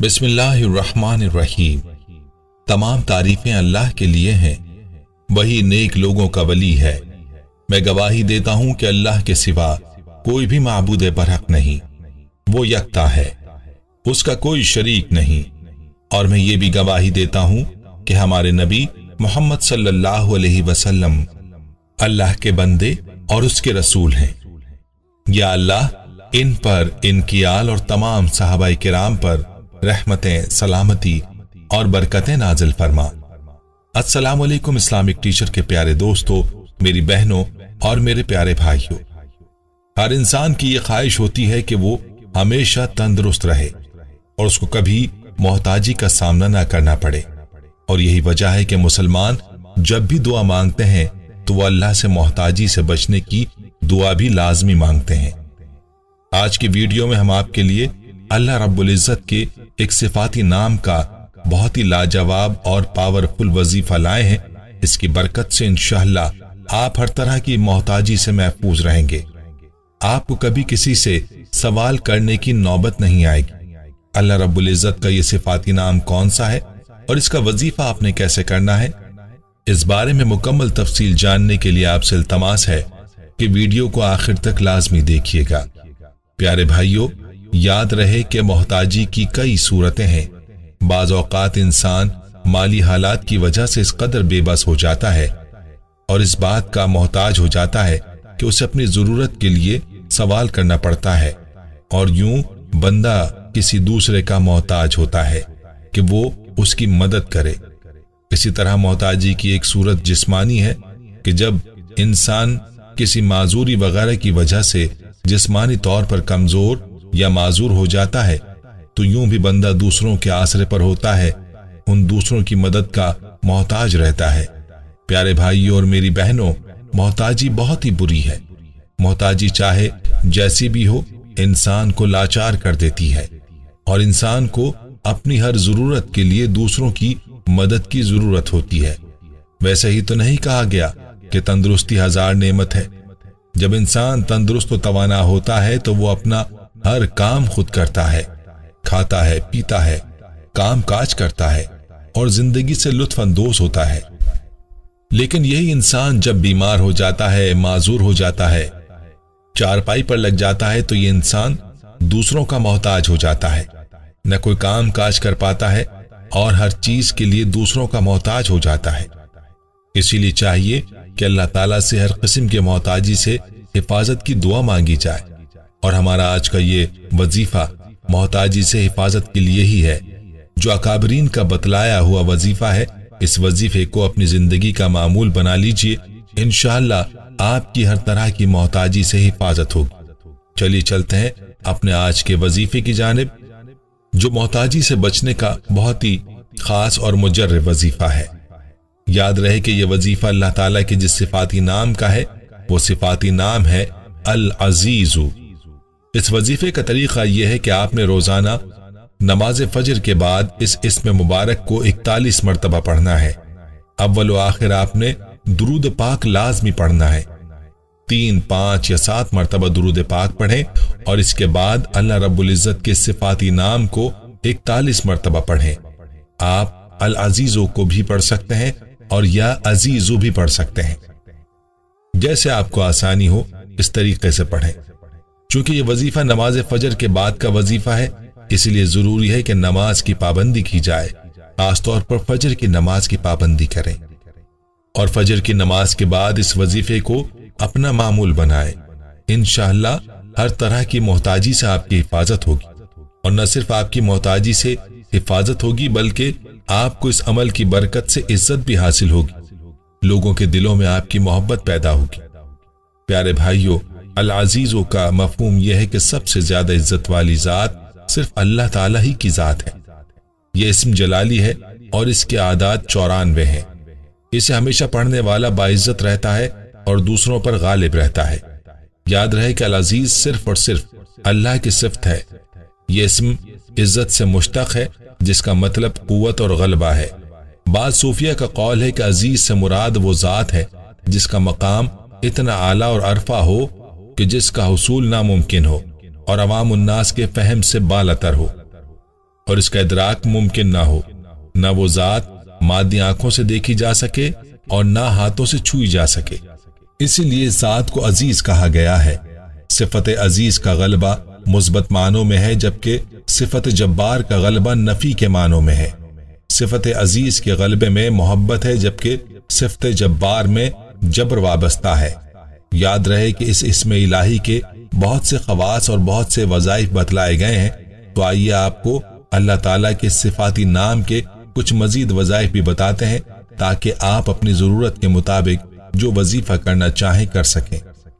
बिस्मिल्लाहिर्रहमानिर्रहीम। तमाम तारीफें अल्लाह के लिए हैं, वही नेक लोगों का वली है। मैं गवाही देता हूं कि अल्लाह के सिवा कोई भी माबूद बरहक नहीं, वो यकता है, उसका कोई शरीक नहीं। और मैं ये भी गवाही देता हूं कि हमारे नबी मोहम्मद सल्लल्लाहु अलैहि वसल्लम अल्लाह के बंदे और उसके रसूल हैं। या अल्लाह इन पर, इनकी आल और तमाम सहाबाए किराम पर रहमतें, सलामती और बरकतें नाजिल फरमा। अस्सलामु अलैकुम इस्लामिक टीचर के प्यारे दोस्तों, मेरी बहनों और मेरे प्यारे भाइयों। हर इंसान की ये ख्वाहिश होती है कि वो हमेशा तंदुरुस्त रहे और उसको कभी मोहताजी का सामना ना करना पड़े। और यही वजह है कि मुसलमान जब भी दुआ मांगते हैं तो वो अल्लाह से मोहताजी से बचने की दुआ भी लाजमी मांगते हैं। आज की वीडियो में हम आपके लिए अल्लाह रब्बुल इज्जत के एक सिफाती नाम का बहुत ही लाजवाब और पावरफुल वजीफा लाए हैं। इसकी बरकत से इंशाअल्लाह आप हर तरह की मोहताजी से महफूज रहेंगे। आपको कभी किसी से सवाल करने की नौबत नहीं आएगी। अल्लाह रब्बुल इज्जत का ये सिफाती नाम कौन सा है और इसका वजीफा आपने कैसे करना है, इस बारे में मुकम्मल तफसील जानने के लिए आपसे इल्तमास है कि वीडियो को आखिर तक लाजमी देखिएगा। प्यारे भाइयों, याद रहे कि मोहताजी की कई सूरतें हैं। बाज़ औक़ात इंसान माली हालात की वजह से इस कदर बेबस हो जाता है और इस बात का मोहताज हो जाता है कि उसे अपनी जरूरत के लिए सवाल करना पड़ता है, और यूं बंदा किसी दूसरे का मोहताज होता है कि वो उसकी मदद करे। इसी तरह मोहताजी की एक सूरत जिस्मानी है कि जब इंसान किसी माजूरी वगैरह की वजह से जिस्मानी तौर पर कमजोर या माजूर हो जाता है तो यूं भी बंदा दूसरों के आसरे पर होता है, उन दूसरों की मदद का मोहताज रहता है। प्यारे भाइयों और मेरी बहनों, मोहताजी बहुत ही बुरी है। मोहताजी चाहे जैसी भी हो, इंसान को लाचार कर देती है और इंसान को अपनी हर जरूरत के लिए दूसरों की मदद की जरूरत होती है। वैसे ही तो नहीं कहा गया कि तंदुरुस्ती हजार नेमत है। जब इंसान तंदुरुस्त व तवाना होता है तो वो अपना हर काम खुद करता है, खाता है, पीता है, काम काज करता है और जिंदगी से लुत्फ अंदोज होता है। लेकिन यही इंसान जब बीमार हो जाता है, माजूर हो जाता है, चारपाई पर लग जाता है तो ये इंसान दूसरों का मोहताज हो जाता है, न कोई काम काज कर पाता है और हर चीज के लिए दूसरों का मोहताज हो जाता है। इसीलिए चाहिए कि अल्लाह ताला से हर किस्म के मोहताजी से हिफाजत की दुआ मांगी जाए। और हमारा आज का ये वजीफा मोहताजी से हिफाजत के लिए ही है, जो अकाबरीन का बतलाया हुआ वजीफा है। इस वजीफे को अपनी जिंदगी का मामूल बना लीजिए, इंशाअल्लाह आपकी हर तरह की मोहताजी से हिफाजत होगी। चलिए चलते हैं अपने आज के वजीफे की जानिब, जो मोहताजी से बचने का बहुत ही खास और मुजर्रब वजीफा है। याद रहे कि यह वजीफा अल्लाह ताला के जिस सिफाती नाम का है वो सिफाती नाम है अल अजीजु। इस वजीफे का तरीका यह है कि आपने रोजाना नमाज फजर के बाद इस इस्म मुबारक को 41 मरतबा पढ़ना है। अव्वल व आखिर आपने दुरूद पाक लाजमी पढ़ना है। 3, 5 या 7 मरतबा दुरूद पाक पढ़ें और इसके बाद अल्लाह रब्बुल इज्जत के सिफाती नाम को 41 मरतबा पढ़ें। आप अल अजीजो को भी पढ़ सकते हैं और या अजीजो भी पढ़ सकते हैं, जैसे आपको आसानी हो इस तरीके से पढ़ें। चूंकि ये वजीफा नमाज फजर के बाद का वजीफा है, इसलिए जरूरी है कि नमाज की पाबंदी की जाए, खासतौर पर फजर की नमाज की पाबंदी करें और फजर की नमाज के बाद इस वजीफे को अपना मामूल बनाए। इंशाअल्लाह हर तरह की मोहताजी से आपकी हिफाजत होगी, और न सिर्फ आपकी मोहताजी से हिफाजत होगी बल्कि आपको इस अमल की बरकत से इज्जत भी हासिल होगी, लोगों के दिलों में आपकी मोहब्बत पैदा होगी। प्यारे भाइयों, अल अजीजों का मफहूम यह है कि सबसे ज्यादा इज्जत वाली जात सिर्फ अल्लाह ताला ही की जात है। यह इस्म जलाली है और इसके आदात 94 हैं। इसे हमेशा पढ़ने वाला बाइज्जत रहता है और दूसरों पर गालिब रहता है। याद रहे कि अल अजीज सिर्फ और सिर्फ अल्लाह की सिफत है। यह इस्म इज्जत से मुश्तक है, जिसका मतलब कुव्वत और गलबा है। बाज़ सूफिया का कौल है कि अजीज से मुराद वो जात है जिसका मकाम इतना आला और अरफा हो कि जिसका हुसूल नामुमकिन हो और अवाम उन्नास के फहम से बालातर हो। اور اس کا ادراک ممکن نہ ہو، نہ وہ ذات مادی آنکھوں سے دیکھی جا سکے اور نہ ہاتھوں سے چھوئی جا سکے۔ اسی لیے ذات کو عزیز کہا گیا ہے۔ صفت عزیز کا غلبہ مثبت معنوں میں ہے، جبکہ صفت جبار کا غلبہ نفی کے معنوں میں ہے۔ صفت عزیز کے غلبے میں محبت ہے، جبکہ صفت جبار میں جبر وابستہ ہے۔ یاد رہے کہ اس اسم الہی کے بہت سے خواص اور بہت سے وظائف بتلائے گئے ہیں، تو آئیے آپ کو اللہ تعالیٰ کے صفاتی نام کے کچھ مزید وظائف بھی بتاتے ہیں، تاکہ آپ اپنی ضرورت کے مطابق جو وظیفہ کرنا چاہیں کر سکیں۔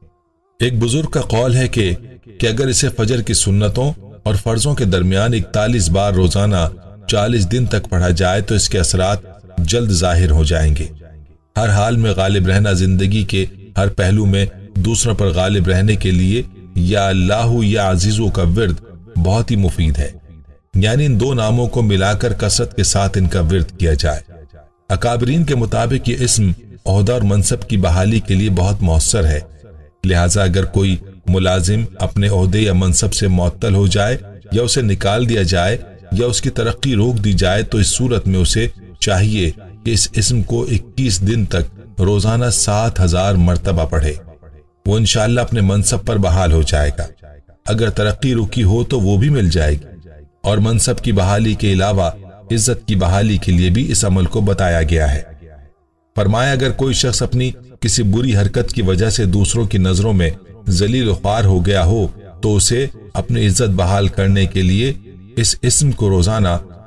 ایک بزرگ کا قول ہے کہ اگر اسے فجر کی سنتوں اور فرضوں کے درمیان 41 بار روزانہ 40 دن تک پڑھا جائے تو اس کے اثرات جلد ظاہر ہو جائیں گے۔ ہر حال میں غالب رہنا، زندگی کے ہر پہلو میں دوسروں پر غالب رہنے کے لیے یا اللہ یا عزیزو کا ورد بہت ہی مفید ہے، یعنی ان دو ناموں کو ملا کر کثرت کے ساتھ ان کا ورد کیا جائے۔ اکابرین کے مطابق یہ اسم عہدہ اور منصب کی بحالی کے لیے بہت مؤثر ہے، لہٰذا اگر کوئی ملازم اپنے عہدے یا منصب سے معطل ہو جائے یا اسے نکال دیا جائے یا اس کی ترقی روک دی جائے تو اس صورت میں اسے چاہیے کہ اس اسم کو 21 دن تک روزانہ 7000 مرتبہ پڑھے۔ وہ انشاءاللہ اپنے منصب پر بحال ہو جائے گا۔ اگر ترقی رکی ہو تو وہ بھی مل جائے گی، اور منصب کی بحالی کے علاوہ عزت کی بحالی کے لیے بھی اس عمل کو بتایا گیا ہے۔ فرمایا اگر کوئی شخص اپنی کسی بری حرکت کی وجہ سے دوسروں کی نظروں میں ذلیل و خوار ہو گیا ہو تو اسے اپنی عزت بحال کرنے کے لیے اس اسم کو روزانہ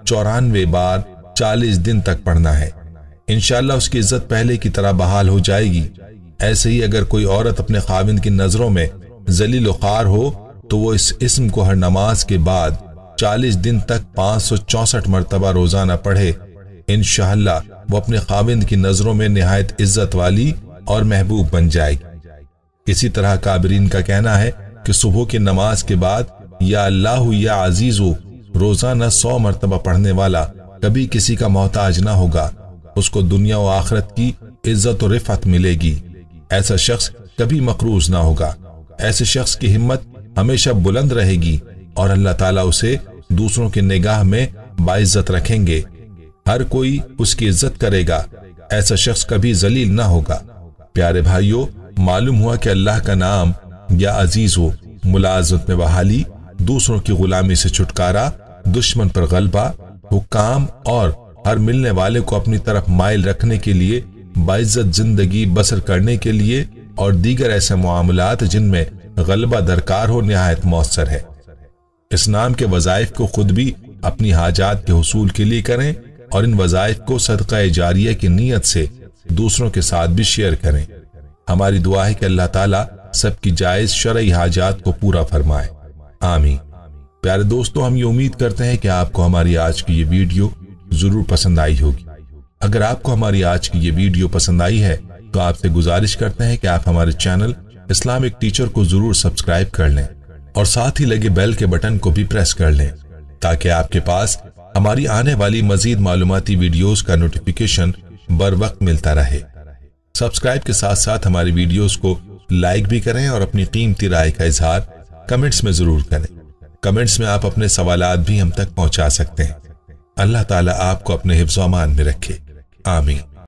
94 بار 40 دن تک پڑھنا ہے۔ انشاءاللہ اس کی عزت پہلے کی طرح بحال ہو جائے گی۔ ایسے ہی اگر کوئی عورت اپنے خاوند کی نظروں میں ذلیل و خوار ہو تو وہ اس اسم کو ہر نماز کے بعد 40 دن تک 564 مرتبہ روزانہ پڑھے، انشاءاللہ وہ اپنے خاوند کی نظروں میں نہایت عزت والی اور محبوب بن جائے گی۔ اسی طرح کابرین کا کہنا ہے کہ صبح کی نماز کے بعد یا اللہ یا عزیزو روزانہ 100 مرتبہ پڑھنے والا کبھی کسی کا محتاج نہ ہوگا، اس کو دنیا و آخرت کی عزت و رفعت ملے گی۔ ایسا شخص کبھی مقروض نہ ہوگا، ایسے شخص کی ہمت ہمیشہ بلند رہے گی اور اللہ تعالیٰ اسے دوسروں کی نگاہ میں باعزت رکھیں گے، ہر کوئی اس کی عزت کرے گا، ایسا شخص کبھی ذلیل نہ ہوگا۔ پیارے بھائیو، معلوم ہوا کہ اللہ کا نام یا عزیز ہو، ملازمت میں بحالی، دوسروں کی غلامی سے چھٹکارا، دشمن پر غلبہ، حکام اور ہر ملنے والے کو اپنی طرف مائل رکھنے کے لیے، باعزت زندگی بسر کرنے کے لیے اور دیگر ایسے معاملات جن میں غلبہ درکار ہو نہایت مؤثر ہے۔ اس نام کے وظائف کو خود بھی اپنی حاجات کے حصول کے لیے کریں اور ان وظائف کو صدقہ جاریہ کی نیت سے دوسروں کے ساتھ بھی شیئر کریں۔ ہماری دعا ہے کہ اللہ تعالیٰ سب کی جائز شرعی حاجات کو پورا فرمائے، آمین۔ پیارے دوستو، ہم یہ امید کرتے ہیں کہ آپ کو ہماری آج کی یہ ویڈیو ضرور پسند آئی ہوگی۔ اگر آپ کو ہماری آج کی یہ ویڈیو پسند آئی ہے تو آپ سے گزارش کرتے ہیں کہ آپ ہمارے چینل اسلامک ٹیچر کو ضرور سبسکرائب کر لیں اور ساتھ ہی لگے بیل کے بٹن کو بھی پریس کر لیں تاکہ آپ کے پاس ہماری آنے والی مزید معلوماتی ویڈیوز کا نوٹیفیکیشن بر وقت ملتا رہے۔ سبسکرائب کے ساتھ ساتھ ہماری ویڈیوز کو لائک بھی کریں اور اپنی قیمتی رائے کا اظہار کمنٹس میں ضرور کریں۔ کمنٹس میں آپ اپنے سوالات بھی ہم تک پہنچا سکتے ہیں۔ اللہ تعالیٰ آپ کو اپنے حفظ و امان میں رکھے، آمین۔